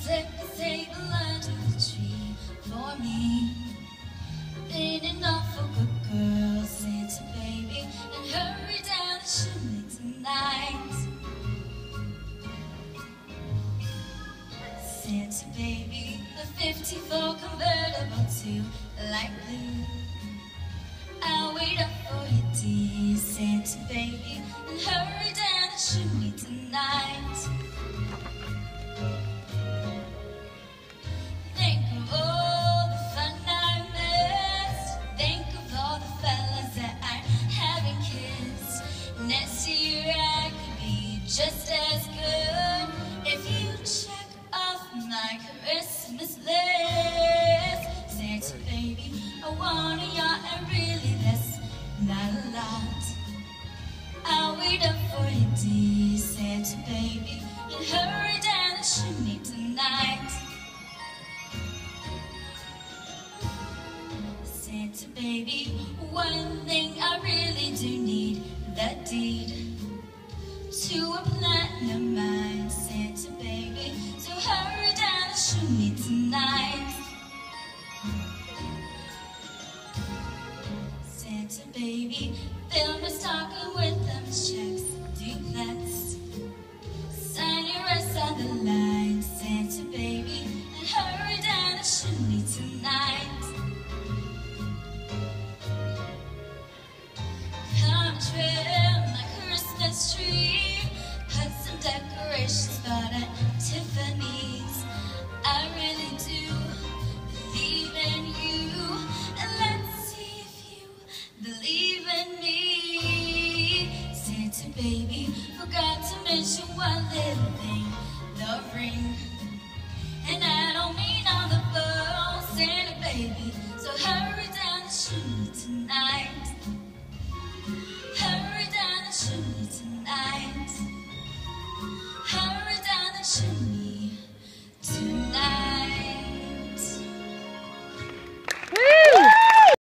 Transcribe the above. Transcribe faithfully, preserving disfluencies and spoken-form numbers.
Set the table under the tree for me. Been an awful good girl, Santa baby, and hurry down the chimney tonight. Santa baby, the fifty-four convertible to light blue. I'll wait up for you, dear Santa baby, and hurry down the chimney tonight. Think of all the fun I missed. Think of all the fellas that I haven't kissed. Next year I could be just as good if you check off my Christmas list. Santa baby, I want a yacht, and really that's not a lot. I'll wait up for you, dear Santa baby, and hurry down the chimney tonight. Santa baby, one thing I really do need, the deed to a platinum mine. Santa baby, so hurry down the chimney tonight. Santa baby, fill my stocking with them checks, duplets. Sign your rest on the line, Santa baby, and hurry down the chimney tonight. Come trim my Christmas tree, put some decorations bought at Tiffany's. I really do believe in you, and let's see if you believe in me. Santa baby, forgot to mention one little thing, the ring. And I don't mean on the bow, Santa baby, so hurry down the chimney tonight. Hurry down the chimney tonight. Hurry down the chimney.